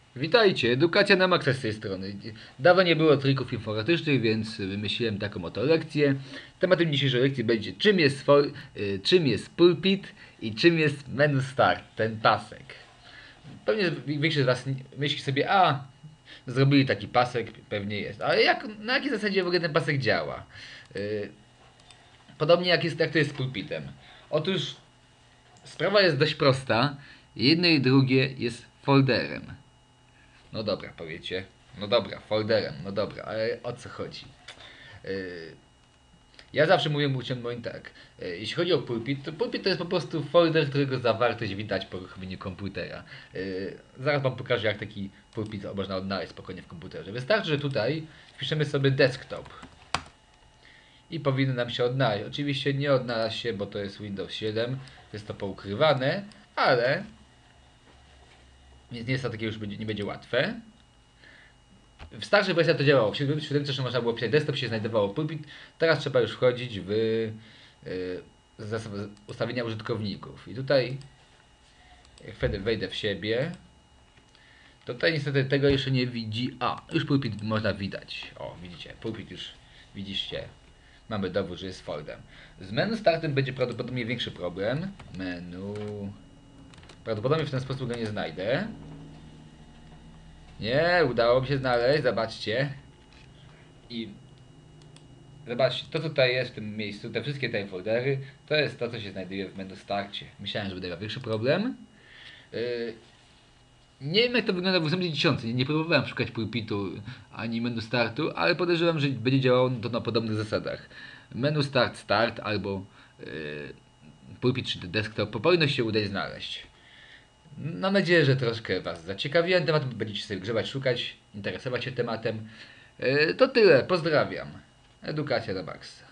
Witajcie, edukacja na maksa z tej strony. Dawno nie było trików informatycznych, więc wymyśliłem taką oto lekcję. Tematem dzisiejszej lekcji będzie czym jest pulpit i czym jest menu start, ten pasek. Pewnie większość z Was myśli sobie, zrobili taki pasek, pewnie jest. Ale na jakiej zasadzie w ogóle ten pasek działa? Yy, Podobnie jak to jest z pulpitem. Otóż sprawa jest dość prosta. Jedno i drugie jest folderem. No dobra, powiecie. No dobra, folderem, no dobra, ale o co chodzi? Yy, ja zawsze mówię uczniom moim tak. Jeśli chodzi o pulpit, to pulpit to jest po prostu folder, którego zawartość widać po uruchomieniu komputera. Zaraz Wam pokażę, jak taki pulpit można odnaleźć spokojnie w komputerze. Wystarczy, że tutaj wpiszemy sobie desktop i powinno nam się odnaleźć. Oczywiście nie odnalazł się, bo to jest Windows 7, jest to poukrywane, ale więc niestety takie już nie będzie łatwe. W starszej wersji to działało. W 7 jeszcze można było pisać desktop, się znajdowało pulpit. Teraz trzeba już wchodzić w ustawienia użytkowników. I tutaj, jak wtedy wejdę w siebie, to tutaj niestety tego jeszcze nie widzi. Już pulpit można widać. O, widzicie, pulpit już widzicie. Mamy dowód, że jest foldem. Z menu startem będzie prawdopodobnie większy problem. Menu. Prawdopodobnie w ten sposób go nie znajdę. Nie, udało mi się znaleźć, zobaczcie. I zobaczcie, to tutaj jest w tym miejscu, te wszystkie te foldery, to jest to, co się znajduje w menu starcie. Myślałem, że będę miał większy problem. Nie wiem, jak to wygląda w 810. Nie próbowałem szukać pulpitu ani menu startu, ale podejrzewam, że będzie działało to na podobnych zasadach. Menu start albo pulpit czy desktop powinno się udać znaleźć. Mam nadzieję, że troszkę Was zaciekawiłem temat, będziecie sobie grzebać, szukać, interesować się tematem. To tyle, pozdrawiam. Edukacja na maksa.